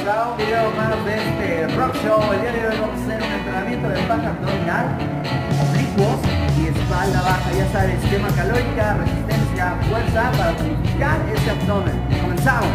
a un video más de este Rock Show. El día de hoy vamos a hacer un entrenamiento de baja abdominal, oblicuos y espalda baja. Ya sabes, esquema calórica, resistencia, fuerza para tonificar ese abdomen. Comenzamos.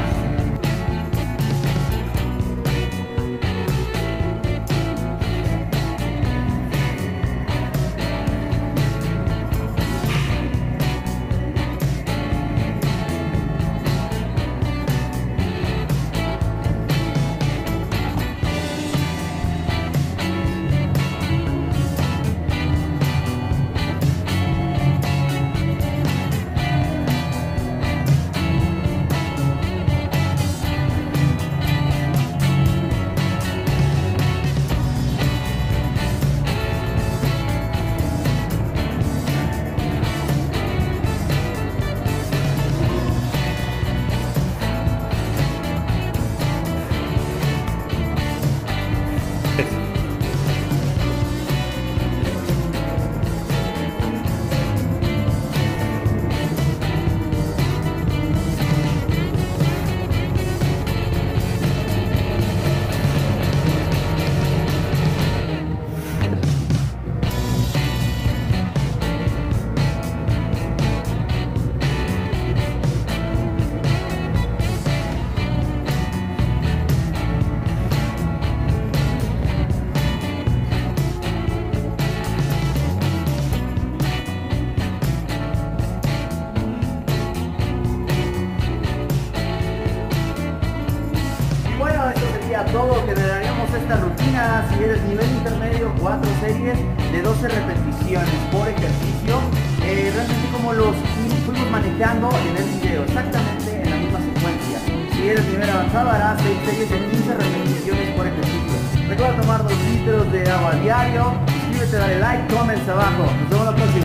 Todo, generaríamos esta rutina. Si eres nivel intermedio, 4 series de 12 repeticiones por ejercicio, realmente como los fuimos manejando en el video, exactamente en la misma secuencia. Si eres nivel avanzado, harás 6 series de 15 repeticiones por ejercicio. Recuerda tomar 2 litros de agua diario. Suscríbete, dale like, comments abajo. Nos vemos la próxima.